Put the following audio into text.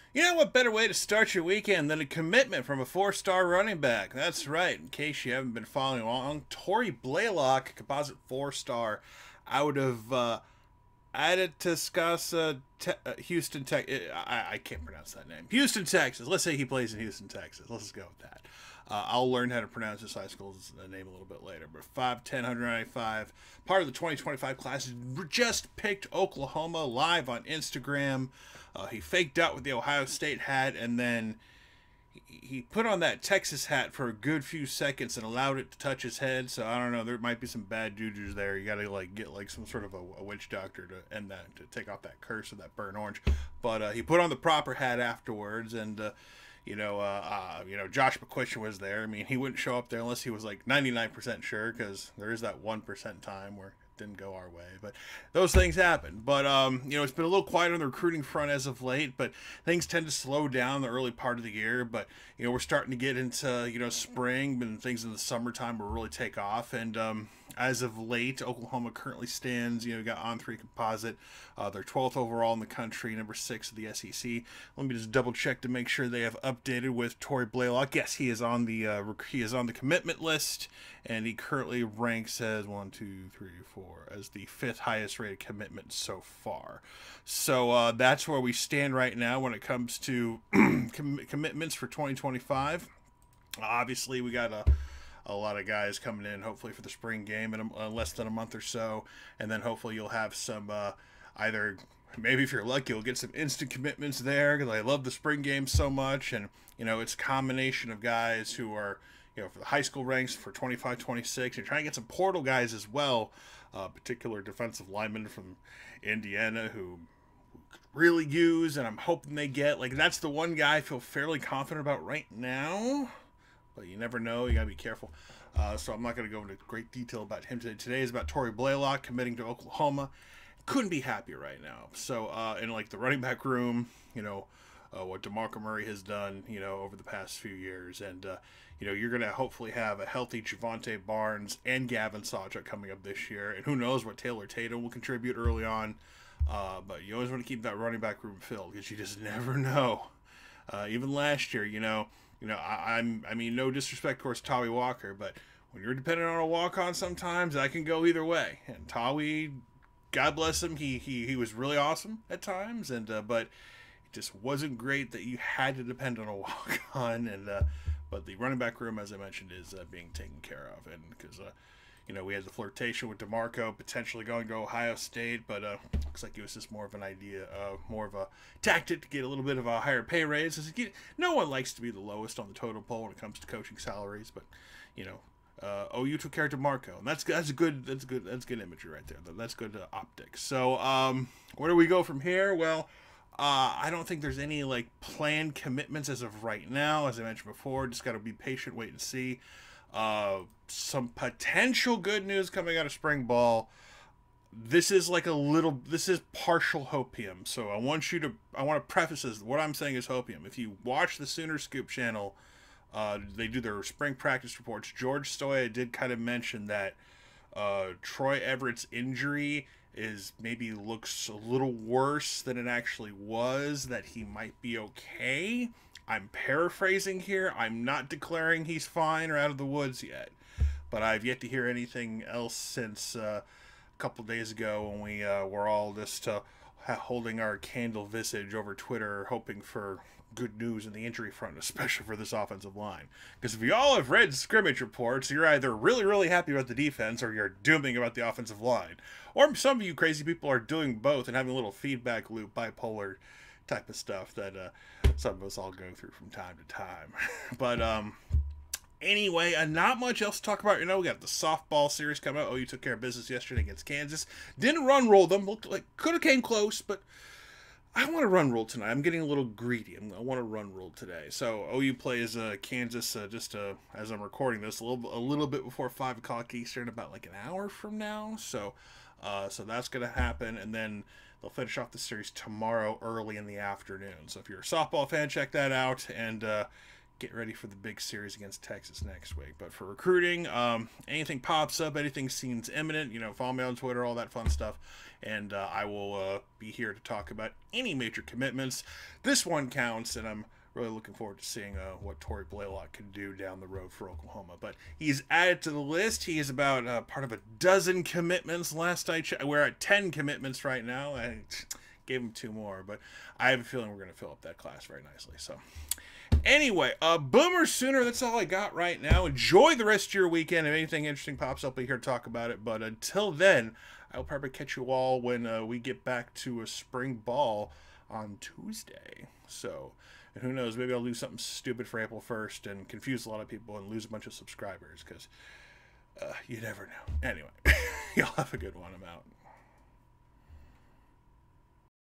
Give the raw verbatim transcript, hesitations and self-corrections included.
You know what better way to start your weekend than a commitment from a four-star running back? That's right. In case you haven't been following along, Torrey Blaylock, composite four-star, out of uh, Atascocita, te- uh, Houston, Texas. I, I can't pronounce that name. Houston, Texas. Let's say he plays in Houston, Texas. Let's go with that. Uh, I'll learn how to pronounce his high school's name a little bit later. But five ten, one ninety-five, part of the twenty twenty-five class, just picked Oklahoma live on Instagram. Uh, he faked out with the Ohio State hat, and then he put on that Texas hat for a good few seconds and allowed it to touch his head. So I don't know. There might be some bad juju there. You got to like get like some sort of a, a witch doctor to end that, to take off that curse of that burnt orange. But uh, he put on the proper hat afterwards, and uh, you know, uh, uh, you know, Josh McCutcheon was there. I mean, he wouldn't show up there unless he was like ninety-nine percent sure, because there is that one percent time where didn't go our way, but those things happen. But um, you know, it's been a little quiet on the recruiting front as of late, but things tend to slow down the early part of the year. But you know, we're starting to get into you know spring, and things in the summertime will really take off. And um, as of late, Oklahoma currently stands, you know, got on three composite. Uh, they're twelfth overall in the country, number six of the S E C. Let me just double check to make sure they have updated with Torrey Blaylock. Yes, he is on the uh, he is on the commitment list, and he currently ranks as one, two, three, four as the fifth highest rated commitment so far. So uh, that's where we stand right now when it comes to com- commitments for twenty twenty-five. Obviously, we got a a lot of guys coming in, hopefully for the spring game in a, uh, less than a month or so, and then hopefully you'll have some uh, either maybe if you're lucky you'll get some instant commitments there, because I love the spring game so much. And you know, it's a combination of guys who are, you know, for the high school ranks for twenty-five twenty-six. You're trying to get some portal guys as well, uh, particular defensive linemen from Indiana who really use, and I'm hoping they get, like, that's the one guy I feel fairly confident about right now, but you never know. You gotta be careful. Uh, so I'm not going to go into great detail about him today. Today is about Torrey Blaylock committing to Oklahoma. Couldn't be happier right now. So uh, in like the running back room, you know, uh, what DeMarco Murray has done, you know, over the past few years, and uh, you know, you're going to hopefully have a healthy Javante Barnes and Gavin Sawchuk coming up this year, and who knows what Taylor Tatum will contribute early on. Uh, but you always want to keep that running back room filled, because you just never know. Uh, even last year, you know, you know, I, I'm, I mean, no disrespect, of course, Tawi Walker, but when you're dependent on a walk-on, sometimes that can go either way. And Tawi, God bless him, he he, he was really awesome at times, and uh, but it just wasn't great that you had to depend on a walk-on. And uh, but the running back room, as I mentioned, is uh, being taken care of, and because uh, you know, we had the flirtation with DeMarco potentially going to Ohio State, but uh, looks like it was just more of an idea, uh, more of a tactic to get a little bit of a higher pay raise. No one likes to be the lowest on the totem pole when it comes to coaching salaries, but you know, uh, O U took care of DeMarco, and that's that's good. That's good. That's good imagery right there. That's good uh, optics. So, um, where do we go from here? Well, uh, I don't think there's any like planned commitments as of right now. As I mentioned before, just got to be patient, wait and see. Uh, some potential good news coming out of spring ball. This is like a little, this is partial hopium. So I want you to, I want to preface this. What I'm saying is hopium. If you watch the Sooner Scoop channel, uh, they do their spring practice reports. George Stoya did kind of mention that uh, Troy Everett's injury is maybe looks a little worse than it actually was, that he might be okay. I'm paraphrasing here. I'm not declaring he's fine or out of the woods yet, but I've yet to hear anything else since uh, a couple days ago when we uh, were all just uh, holding our candle visage over Twitter, hoping for good news in the injury front, especially for this offensive line. Because if you all have read scrimmage reports, you're either really, really happy about the defense, or you're dooming about the offensive line. Or some of you crazy people are doing both and having a little feedback loop, bipolar type of stuff that uh, some of us all go through from time to time. But um, anyway, uh, not much else to talk about. You know, we got the softball series coming out. Oh, you took care of business yesterday against Kansas. Didn't run roll them. Looked like could have came close, but I want to run roll tonight. I'm getting a little greedy. I'm, I want to run roll today. So O U plays uh, Kansas uh, just uh, as I'm recording this a little a little bit before five o'clock Eastern, about like an hour from now. So uh, so that's gonna happen, and then they'll finish off the series tomorrow early in the afternoon. So if you're a softball fan, check that out. And uh, get ready for the big series against Texas next week. But for recruiting, um, anything pops up, anything seems imminent, you know, follow me on Twitter, all that fun stuff. And uh, I will uh, be here to talk about any major commitments. This one counts, and I'm really looking forward to seeing uh, what Torrey Blaylock can do down the road for Oklahoma. But he's added to the list. He is about uh, part of a dozen commitments. Last I checked, we're at ten commitments right now. I gave him two more, but I have a feeling we're going to fill up that class very nicely. So anyway, uh, Boomer Sooner, that's all I got right now. Enjoy the rest of your weekend. If anything interesting pops up, I'll be here to talk about it. But until then, I'll probably catch you all when uh, we get back to a spring ball on Tuesday. So, and who knows, maybe I'll do something stupid for April first and confuse a lot of people and lose a bunch of subscribers, because uh, you never know. Anyway, y'all have a good one. I'm out.